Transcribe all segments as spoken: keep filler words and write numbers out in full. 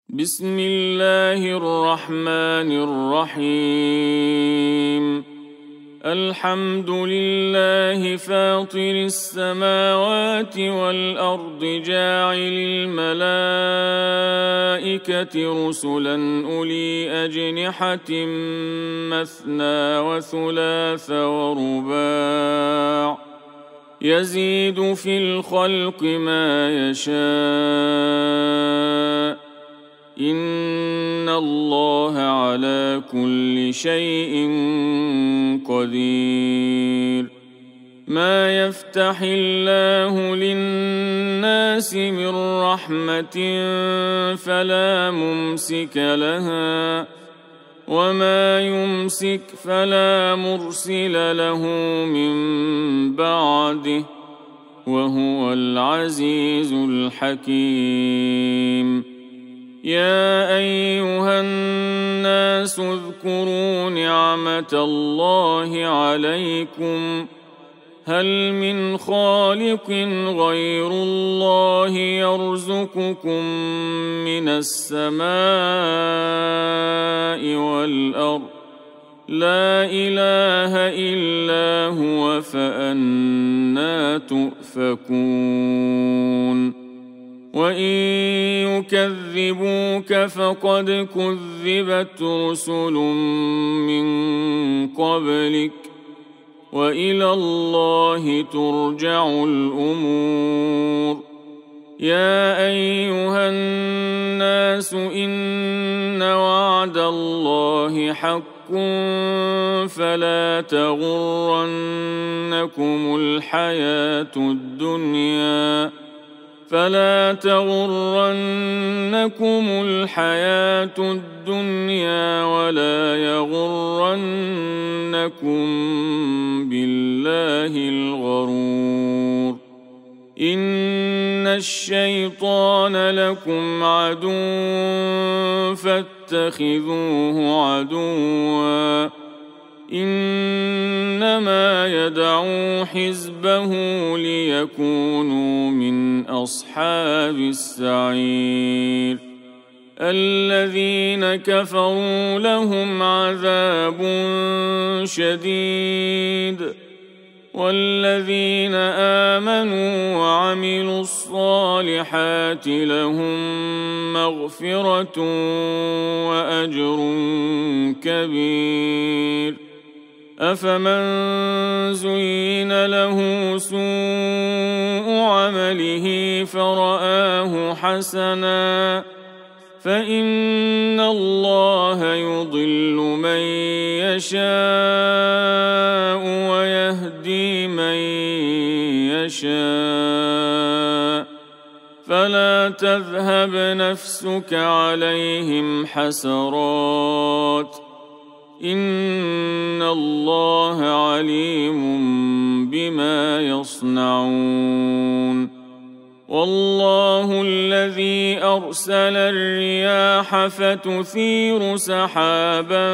بسم الله الرحمن الرحيم الحمد لله فاطر السماوات والأرض جاعل الملائكة رسلا أولي أجنحة مثنى وثلاث ورباع يزيد في الخلق ما يشاء إن الله على كل شيء قدير. ما يفتح الله للناس من رحمة فلا ممسك لها وما يمسك فلا مرسل له من بعده وهو العزيز الحكيم. يا أيها الناس اذكروا نعمة الله عليكم هل من خالق غير الله يرزقكم من السماء والأرض لا إله إلا هو فأنى تؤفكون. وإن يكذبوك فقد كذبت رسل من قبلك وإلى الله ترجع الأمور. يا أيها الناس إن وعد الله حق فلا تغرنكم الحياة الدنيا فلا تغرنكم الحياة الدنيا ولا يغرنكم بالله الغرور. إن الشيطان لكم عدو فاتخذوه عدوا إنما يدعو حزبه ليكونوا من أصحاب السعير. الذين كفروا لهم عذاب شديد والذين آمنوا وعملوا الصالحات لهم مغفرة وأجر كبير. أفمن زين له سوء عمله فرآه حسنا فإن الله يضل من يشاء ويهدي من يشاء فلا تذهب نفسك عليهم حسرات إن الله عليم بما يصنعون. والله الذي أرسل الرياح فتثير سحابا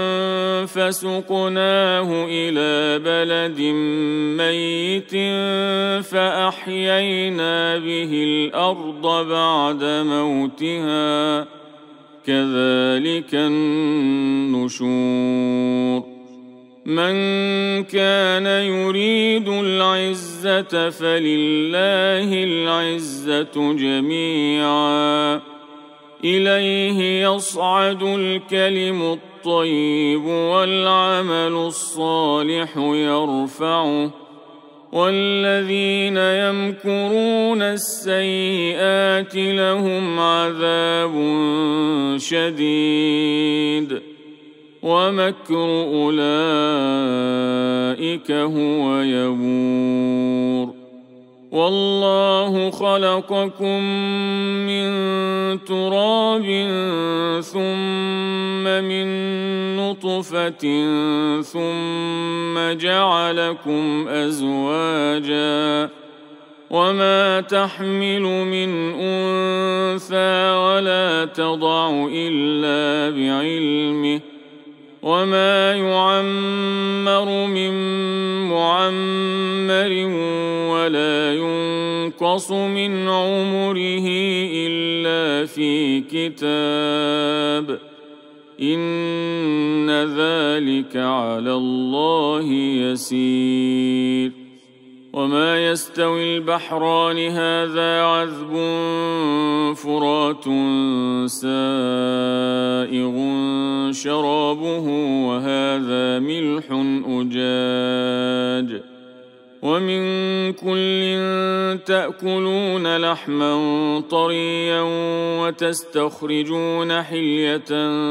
فسقناه إلى بلد ميت فأحيينا به الأرض بعد موتها كذلك النشور. من كان يريد العزة فلله العزة جميعا إليه يصعد الكلم الطيب والعمل الصالح يرفعه والذين يمكرون السيئات لهم عذاب شديد ومكر أولئك هو يبور. والله خلقكم من تراب ثم من نطفة ثم جعلكم أزواجا وما تحمل من أنثى ولا تضع إلا بعلمه وما يعمر من معمر ولا ينقص ينقص من عمره إلا في كتاب إن ذلك على الله يسير. وما يستوي البحران هذا عذب فرات سائغ شرابه وهذا ملح أجاج ومن كل تأكلون لحما طريا وتستخرجون حلية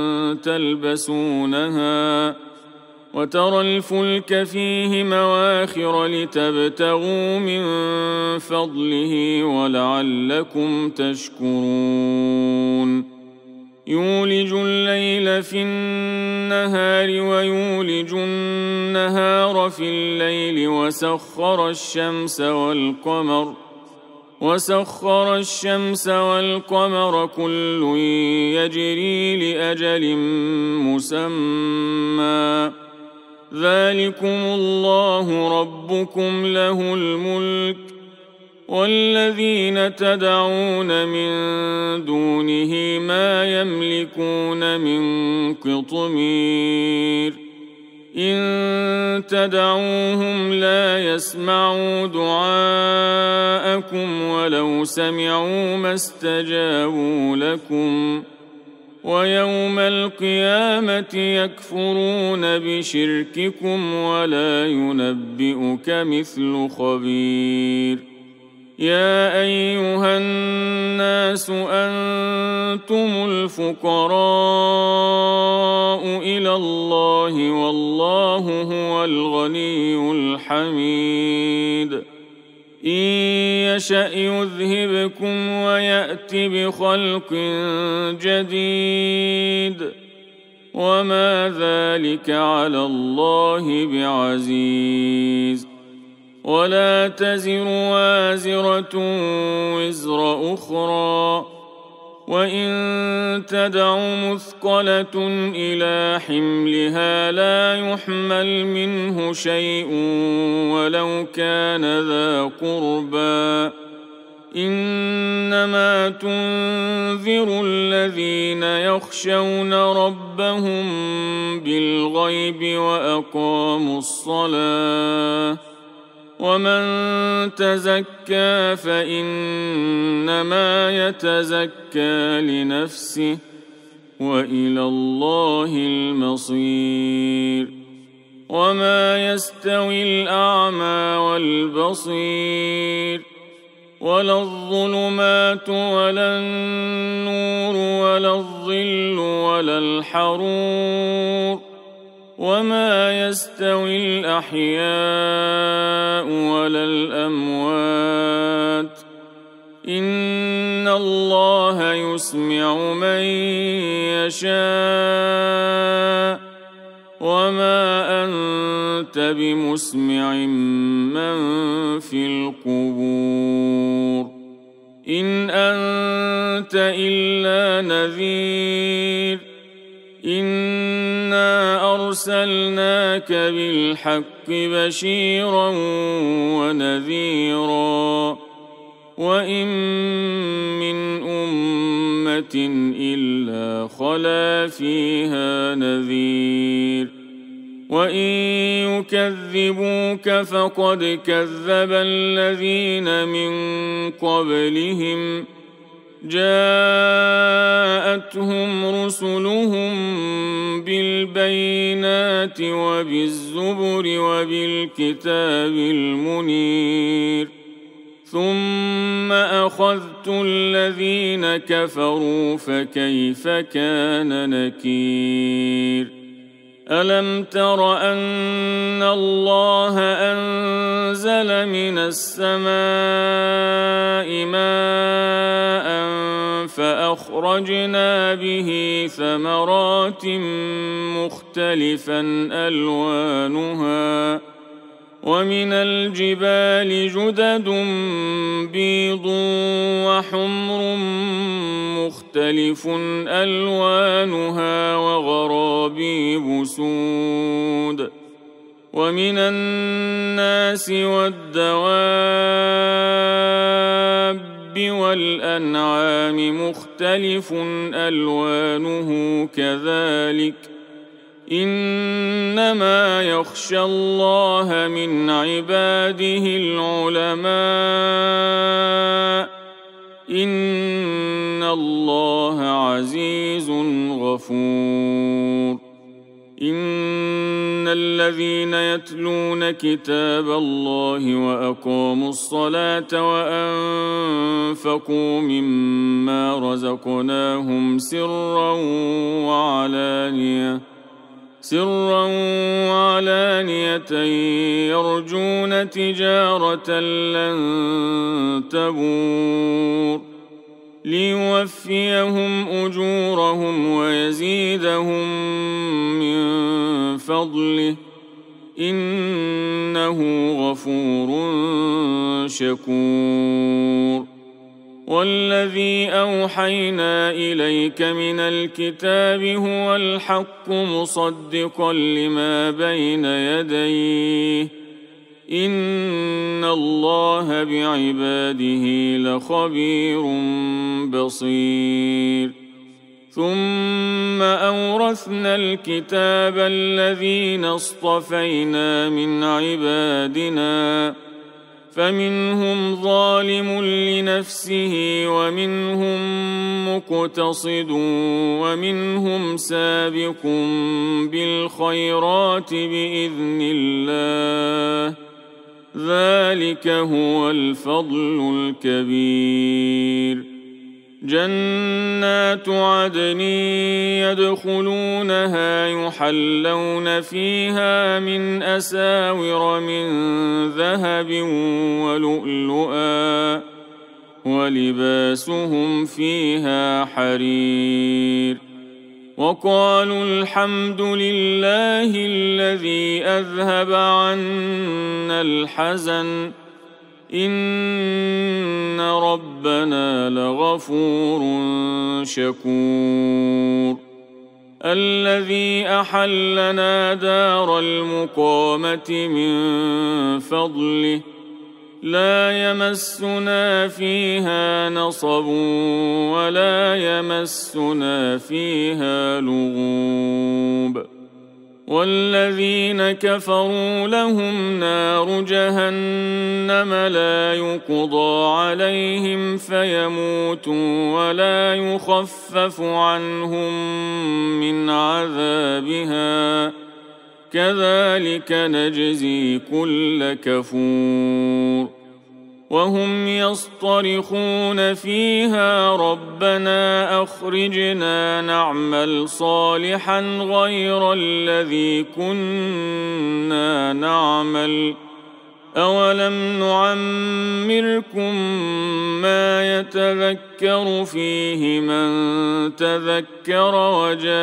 تلبسونها وترى الفلك فيه مواخر لتبتغوا من فضله ولعلكم تشكرون. يولج الليل في النهار ويولج النهار في الليل وسخر الشمس والقمر وسخر الشمس والقمر كل يجري لأجل مسمى ذلكم الله ربكم له الملك والذين تدعون من دونه ما يملكون من قطمير إن تدعوهم لا يسمعوا دعاءكم ولو سمعوا ما استجابوا لكم ويوم القيامة يكفرون بشرككم ولا ينبئك مثل خبير. يا أيها الناس أنتم الفقراء إلى الله والله هو الغني الحميد. إن يشأ يذهبكم ويأت بخلق جديد وما ذلك على الله بعزيز. ولا تزر وازرة وزر أخرى وإن تدع مثقلة إلى حملها لا يحمل منه شيء ولو كان ذا قربى إنما تنذر الذين يخشون ربهم بالغيب وأقاموا الصلاة ومن تزكى فإنما يتزكى لنفسه وإلى الله المصير. وما يستوي الأعمى والبصير ولا الظلمات ولا النور ولا الظل ولا الحرور وما يستوي الأحياء ولا الأموات إن الله يسمع من يشاء وما أنت بمسمع من في القبور إن أنت إلا نذير إنا أرسلناك بالحق بشيرا ونذيرا وإن من أمة إلا خلا فيها نذير وإن يكذبوك فقد كذب الذين من قبلهم جاءتهم رسلهم بالبينات وبالزبر وبالكتاب المنير ثم أخذت الذين كفروا فكيف كان نكير. ألم تر أن الله أنزل من السماء ماء فأخرجنا به ثمرات مختلفا ألوانها ومن الجبال جدد بيض وحمر مختلف ألوانها وغرابيب سود ومن الناس والدواب والأنعام مختلف ألوانه كذلك إنما يخشى الله من عباده العلماء إن الله عزيز غفور إن الذين يتلون كتاب الله وأقاموا الصلاة وأنفقوا مما رزقناهم سرا وعلانية سرا وعلانية يرجون تجارة لن تبور ليوفيهم أجورهم ويزيدهم من فضله إنه غفور شكور والذي أوحينا إليك من الكتاب هو الحق مصدقا لما بين يديه إن الله بعباده لخبير بصير ثم أورثنا الكتاب الذين اصطفينا من عبادنا فمنهم ظالم لنفسه ومنهم مقتصد ومنهم سابق بالخيرات بإذن الله ذلك هو الفضل الكبير جنات عدن يدخلونها يحلون فيها من أساور من ذهب ولؤلؤا ولباسهم فيها حرير وقالوا الحمد لله الذي أذهب عنا الحزن إن ربنا لغفور شكور الذي أحلنا دار المقامة من فضله لا يمسنا فيها نصب ولا يمسنا فيها لغوب والذين كفروا لهم نار جهنم لا يقضى عليهم فيموتوا ولا يخفف عنهم من عذابها كذلك نجزي كل كفور وهم يصطرخون فيها ربنا أخرجنا نعمل صالحا غير الذي كنا نعمل أولم نعمركم ما يتذكر فيه من تذكر وجاءكم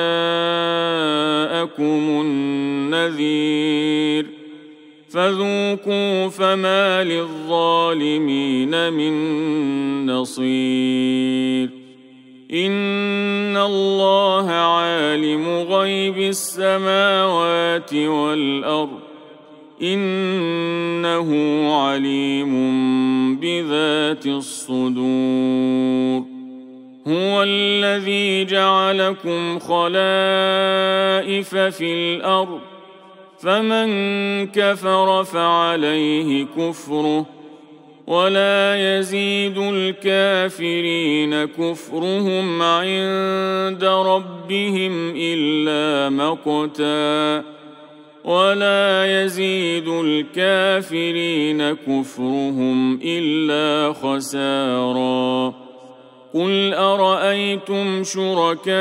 النذير فذوقوا فما للظالمين من نصير إن الله عالم غيب السماوات والأرض إنه عليم بذات الصدور هو الذي جعلكم خلائف في الأرض فمن كفر فعليه كفره ولا يزيد الكافرين كفرهم عند ربهم إلا مقتا ولا يزيد الكافرين كفرهم إلا خسارا قل أرأيتم شركاءكم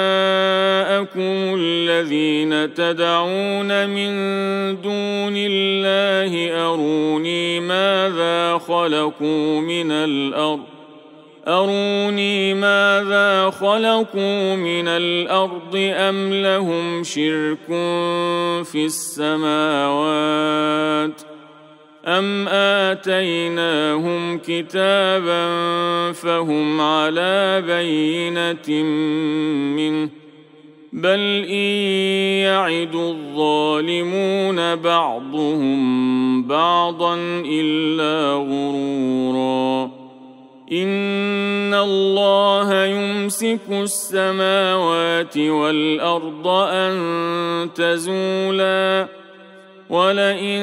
الذين تدعون من دون الله أروني ماذا خلقوا من الأرض أروني ماذا خلقوا من الأرض أم لهم شرك في السماوات أم آتيناهم كتابا فهم على بينة منه بل إن يعد الظالمون بعضهم بعضا إلا غرورا إن الله يمسك السماوات والأرض أن تزولا ولئن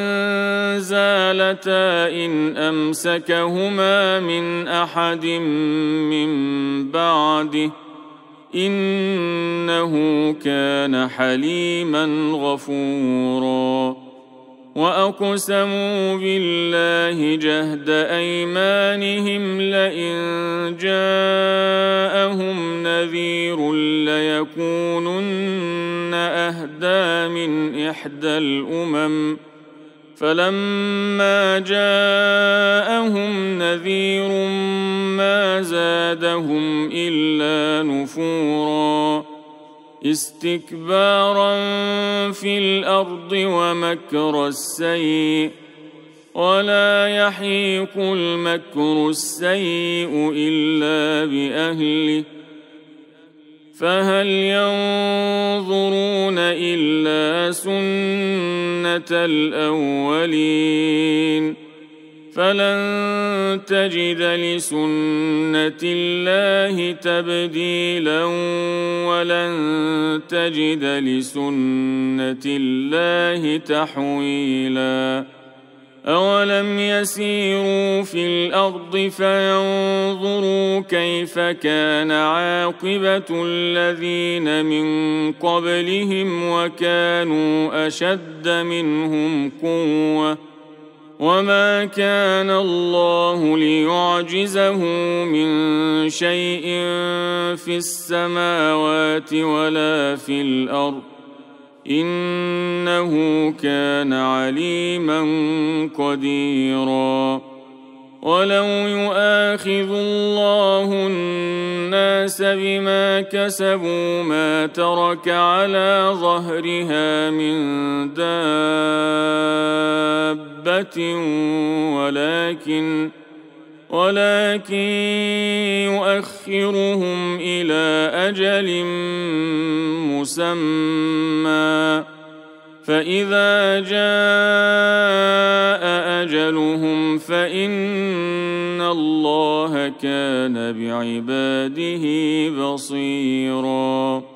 زالتا إن أمسكهما من أحد من بعده إنه كان حليما غفورا وأقسموا بالله جهد أيمانهم لئن جاءهم نذير ليكونن أهدى من إحدى الأمم فلما جاءهم نذير ما زادهم إلا نفورا استكبارا في الأرض ومكر السيء ولا يحيق المكر السيء إلا بأهله فهل ينظرون إلا سنة الأولين فلن تجد لسنة الله تبديلا ولن تجد لسنة الله تحويلا أولم يسيروا في الأرض فينظروا كيف كان عاقبة الذين من قبلهم وكانوا أشد منهم قوة وما كان الله ليعجزه من شيء في السماوات ولا في الأرض إنه كان عليما قديرا ولو يؤاخذ الله الناس بما كسبوا ما ترك على ظهرها من دابة ولكن ولكن يؤخرهم إلى أجل مسمى فإذا جاء أجلهم فإن الله كان بعباده بصيراً